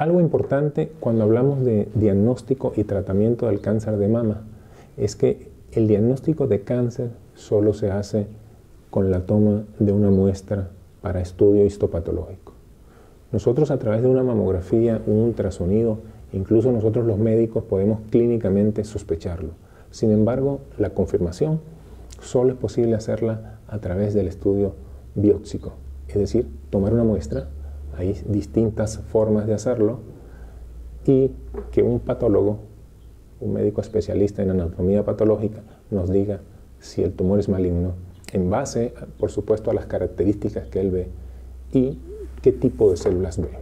Algo importante cuando hablamos de diagnóstico y tratamiento del cáncer de mama es que el diagnóstico de cáncer solo se hace con la toma de una muestra para estudio histopatológico. Nosotros a través de una mamografía, un ultrasonido, incluso nosotros los médicos podemos clínicamente sospecharlo. Sin embargo, la confirmación solo es posible hacerla a través del estudio biópsico, es decir, tomar una muestra. Hay distintas formas de hacerlo y que un patólogo, un médico especialista en anatomía patológica, nos diga si el tumor es maligno en base, por supuesto, a las características que él ve y qué tipo de células ve.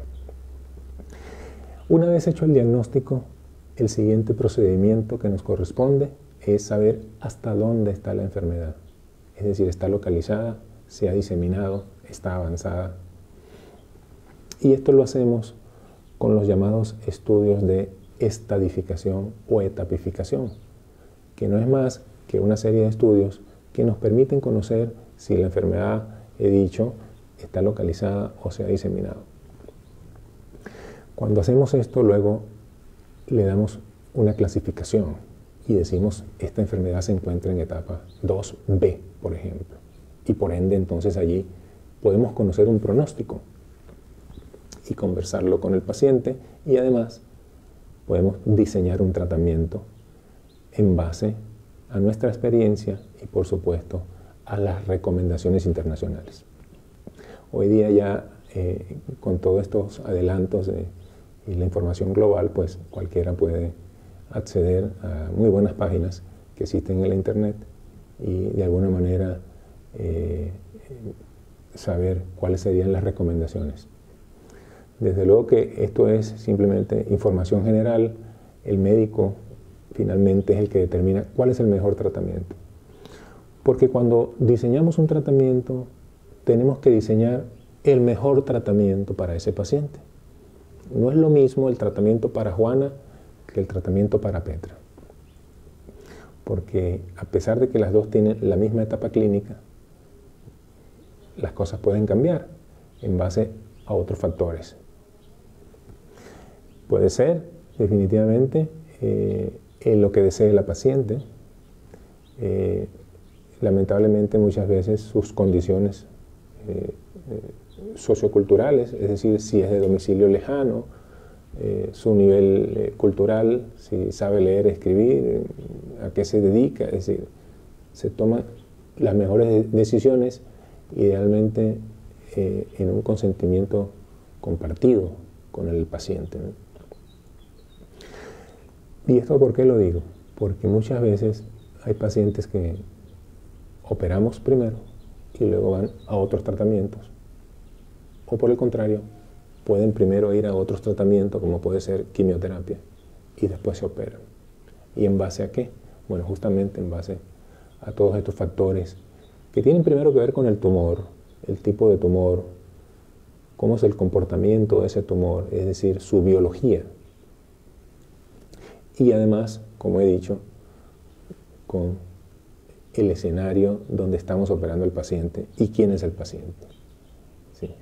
Una vez hecho el diagnóstico, el siguiente procedimiento que nos corresponde es saber hasta dónde está la enfermedad. Es decir, está localizada, se ha diseminado, está avanzada. Y esto lo hacemos con los llamados estudios de estadificación o etapificación, que no es más que una serie de estudios que nos permiten conocer si la enfermedad, he dicho, está localizada o se ha diseminado. Cuando hacemos esto, luego le damos una clasificación y decimos, esta enfermedad se encuentra en etapa 2B, por ejemplo, y por ende entonces allí podemos conocer un pronóstico y conversarlo con el paciente y además podemos diseñar un tratamiento en base a nuestra experiencia y por supuesto a las recomendaciones internacionales. Hoy día ya con todos estos adelantos y la información global, pues cualquiera puede acceder a muy buenas páginas que existen en la internet y de alguna manera saber cuáles serían las recomendaciones. Desde luego que esto es simplemente información general. El médico finalmente es el que determina cuál es el mejor tratamiento. Porque cuando diseñamos un tratamiento, tenemos que diseñar el mejor tratamiento para ese paciente. No es lo mismo el tratamiento para Juana que el tratamiento para Petra. Porque a pesar de que las dos tienen la misma etapa clínica, las cosas pueden cambiar en base a otros factores. Puede ser, definitivamente, en lo que desee la paciente. Lamentablemente, muchas veces sus condiciones socioculturales, es decir, si es de domicilio lejano, su nivel cultural, si sabe leer, escribir, a qué se dedica, es decir, se toman las mejores decisiones, idealmente en un consentimiento compartido con el paciente, ¿no? ¿Y esto por qué lo digo? Porque muchas veces hay pacientes que operamos primero y luego van a otros tratamientos. O por el contrario, pueden primero ir a otros tratamientos, como puede ser quimioterapia, y después se operan. ¿Y en base a qué? Bueno, justamente en base a todos estos factores que tienen primero que ver con el tumor, el tipo de tumor, cómo es el comportamiento de ese tumor, es decir, su biología. Y además, como he dicho, con el escenario donde estamos operando al paciente y quién es el paciente. ¿Sí?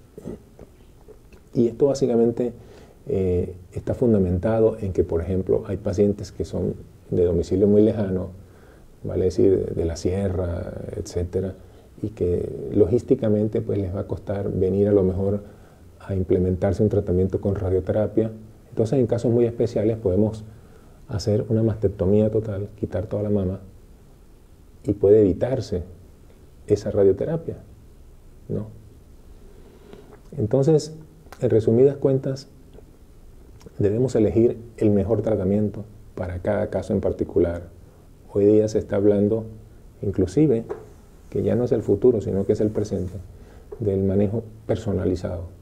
Y esto básicamente está fundamentado en que, por ejemplo, hay pacientes que son de domicilio muy lejano, vale decir, de la sierra, etcétera, y que logísticamente pues les va a costar venir a lo mejor a implementarse un tratamiento con radioterapia. Entonces, en casos muy especiales podemos hacer una mastectomía total, quitar toda la mama, y puede evitarse esa radioterapia, ¿no? Entonces, en resumidas cuentas, debemos elegir el mejor tratamiento para cada caso en particular. Hoy día se está hablando, inclusive, que ya no es el futuro, sino que es el presente, del manejo personalizado.